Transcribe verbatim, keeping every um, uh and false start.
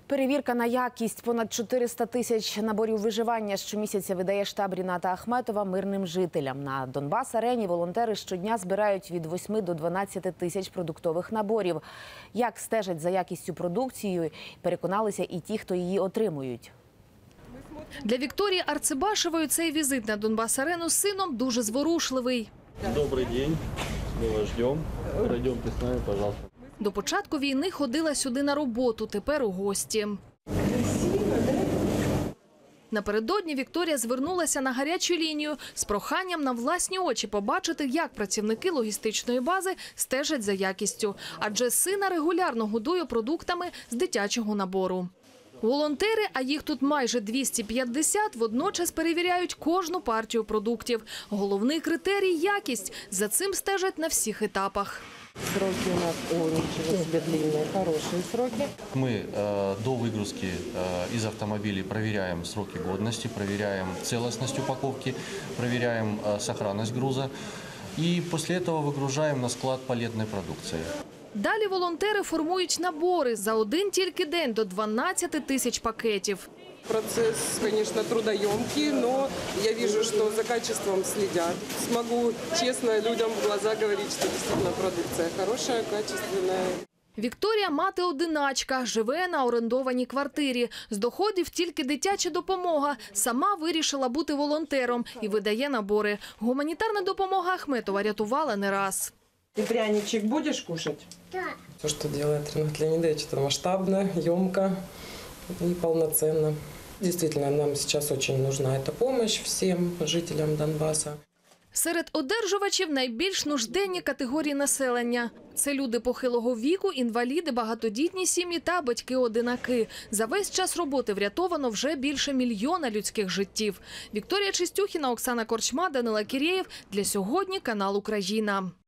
Перевірка на якість. Понад чотириста тисяч наборів виживання щомісяця видає штаб Ріната Ахметова мирним жителям. На Донбас-арені волонтери щодня збирають від восьми до дванадцяти тисяч продуктових наборів. Як стежать за якістю продукції, переконалися і ті, хто її отримують. Для Вікторії Арцебашевої цей візит на Донбас-арену з сином дуже зворушливий. Добрий день, ми вас чекаємо. Пройдемте з нами, пожалуйста. До початку війни ходила сюди на роботу, тепер у гості. Напередодні Вікторія звернулася на гарячу лінію з проханням на власні очі побачити, як працівники логістичної бази стежать за якістю. Адже сина регулярно годує продуктами з дитячого набору. Волонтери, а їх тут майже двісті п'ятдесят, водночас перевіряють кожну партію продуктів. Головний критерій – якість. За цим стежать на всіх етапах. Сроки у нас, о, ничего себе, длинные, хорошие сроки. Мы э, до выгрузки э, из автомобилей проверяем сроки годности, проверяем целостность упаковки, проверяем э, сохранность груза. И после этого выгружаем на склад палетной продукции. Далі волонтери формують набори за один тільки день до дванадцяти тисяч пакетів. Процесс, конечно, трудоемкий, но я вижу, что за качеством следят. Смогу честно людям в глаза говорить, что действительно продукция хорошая, качественная. Вікторія – мати-одиначка, живе на орендованій квартирі. З доходів тільки дитяча допомога. Сама вирішила бути волонтером і видає набори. Гуманітарна допомога Ахметова рятувала не раз. Ты пряничек будешь кушать? Да. То, что делает Ринат Леонидович, это масштабно, емко и полноценно. Действительно, нам сейчас очень нужна эта помощь всем жителям Донбасса. Серед одержувачів найбільш нужденні категорії населення. Це люди похилого віку, інваліди, багатодітні сім'ї та батьки-одинаки. За весь час роботи врятовано вже більше мільйона людських життів. Вікторія Чистюхіна, Оксана Корчма, Данила Кірєєв. Для сьогодні канал «Україна».